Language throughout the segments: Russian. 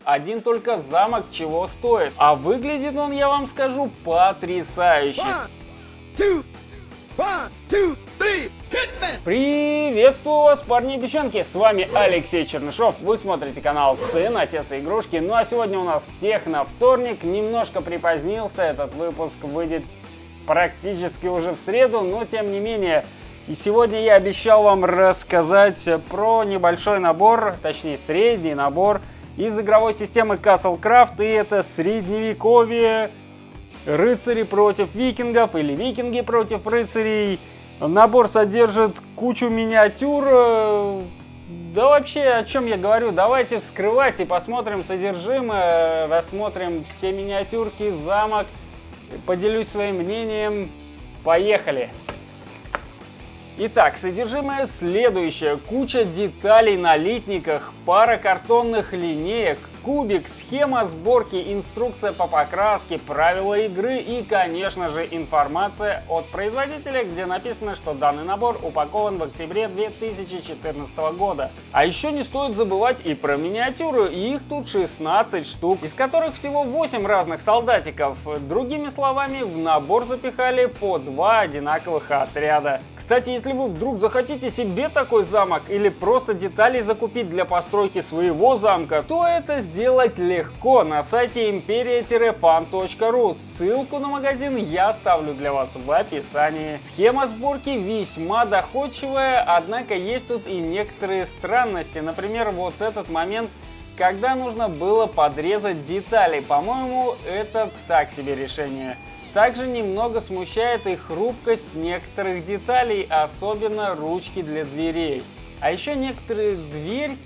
Один только замок чего стоит. А выглядит он, я вам скажу, потрясающе. Приветствую вас, парни и девчонки, с вами Алексей Чернышов, вы смотрите канал Сын, Отец и Игрушки. Ну а сегодня у нас техно-вторник, немножко припозднился, этот выпуск выйдет практически уже в среду, но тем не менее. И сегодня я обещал вам рассказать про небольшой набор, точнее средний набор из игровой системы Castlecraft, и это средневековье, рыцари против викингов или викинги против рыцарей. Набор содержит кучу миниатюр. Да вообще, о чем я говорю, давайте вскрывать и посмотрим содержимое, рассмотрим все миниатюрки, замок, поделюсь своим мнением. Поехали! Итак, содержимое следующее. Куча деталей на литниках, пара картонных линеек, кубик, схема сборки, инструкция по покраске, правила игры и, конечно же, информация от производителя, где написано, что данный набор упакован в октябре 2014 года. А еще не стоит забывать и про миниатюры, их тут 16 штук, из которых всего 8 разных солдатиков. Другими словами, в набор запихали по 2 одинаковых отряда. Кстати, если вы вдруг захотите себе такой замок или просто детали закупить для постройки своего замка, то это сделать легко на сайте imperia-fan.ru. Ссылку на магазин я оставлю для вас в описании. Схема сборки весьма доходчивая, однако есть тут и некоторые странности. Например, вот этот момент, когда нужно было подрезать детали. По-моему, это так себе решение. Также немного смущает и хрупкость некоторых деталей, особенно ручки для дверей. А еще некоторые дверки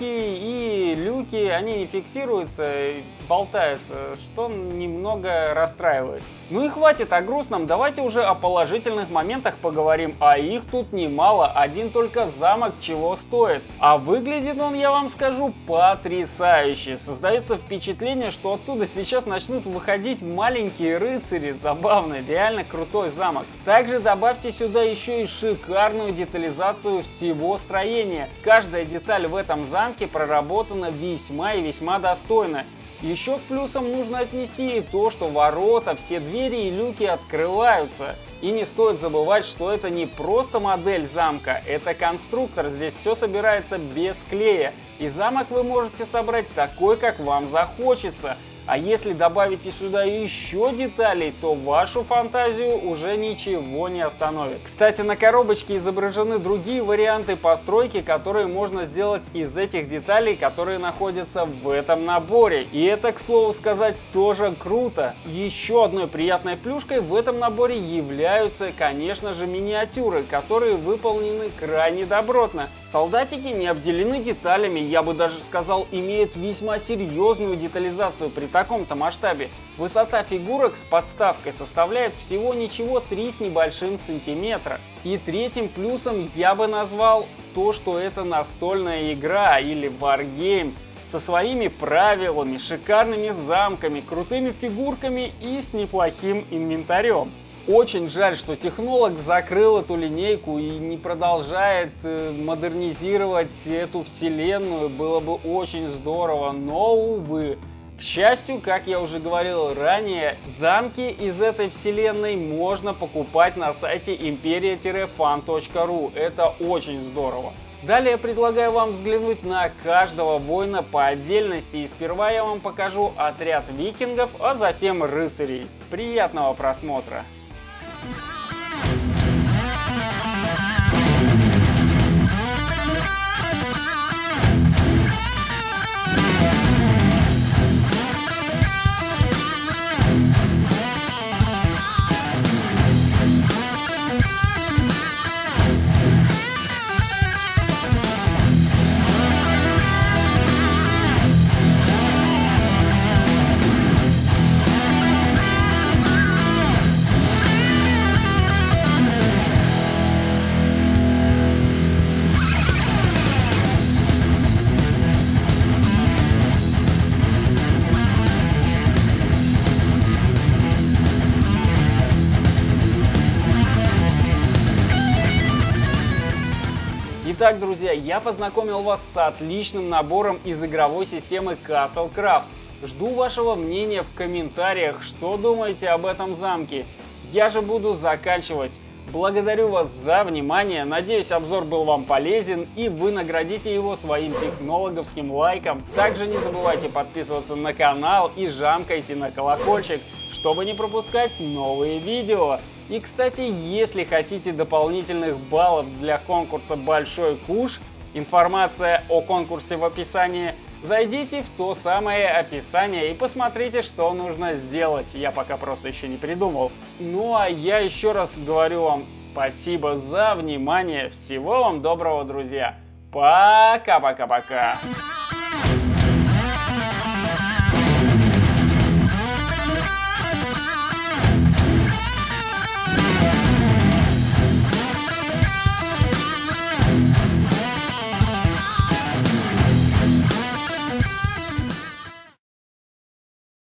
и люки, они не фиксируются, болтаются, что немного расстраивает. Ну и хватит о грустном, давайте уже о положительных моментах поговорим, а их тут немало, один только замок чего стоит. А выглядит он, я вам скажу, потрясающе. Создается впечатление, что оттуда сейчас начнут выходить маленькие рыцари, забавный, реально крутой замок. Также добавьте сюда еще и шикарную детализацию всего строения. Каждая деталь в этом замке проработана весьма и весьма достойно. Еще к плюсам нужно отнести и то, что ворота, все двери и люки открываются. И не стоит забывать, что это не просто модель замка, это конструктор, здесь все собирается без клея. И замок вы можете собрать такой, как вам захочется. А если добавите сюда еще деталей, то вашу фантазию уже ничего не остановит. Кстати, на коробочке изображены другие варианты постройки, которые можно сделать из этих деталей, которые находятся в этом наборе. И это, к слову сказать, тоже круто. Еще одной приятной плюшкой в этом наборе являются, конечно же, миниатюры, которые выполнены крайне добротно. Солдатики не обделены деталями, я бы даже сказал, имеют весьма серьезную детализацию при таком-то масштабе. Высота фигурок с подставкой составляет всего ничего 3 с небольшим сантиметра. И третьим плюсом я бы назвал то, что это настольная игра или варгейм со своими правилами, шикарными замками, крутыми фигурками и с неплохим инвентарем. Очень жаль, что технолог закрыл эту линейку и не продолжает модернизировать эту вселенную. Было бы очень здорово, но увы. К счастью, как я уже говорил ранее, замки из этой вселенной можно покупать на сайте imperia-fan.ru. Это очень здорово. Далее я предлагаю вам взглянуть на каждого воина по отдельности. И сперва я вам покажу отряд викингов, а затем рыцарей. Приятного просмотра! Итак, друзья, я познакомил вас с отличным набором из игровой системы Castlecraft. Жду вашего мнения в комментариях, что думаете об этом замке. Я же буду заканчивать. Благодарю вас за внимание, надеюсь, обзор был вам полезен и вы наградите его своим технологовским лайком. Также не забывайте подписываться на канал и жамкайте на колокольчик, чтобы не пропускать новые видео. И, кстати, если хотите дополнительных баллов для конкурса «Большой куш», информация о конкурсе в описании, зайдите в то самое описание и посмотрите, что нужно сделать. Я пока просто еще не придумал. Ну а я еще раз говорю вам спасибо за внимание. Всего вам доброго, друзья. Пока-пока-пока.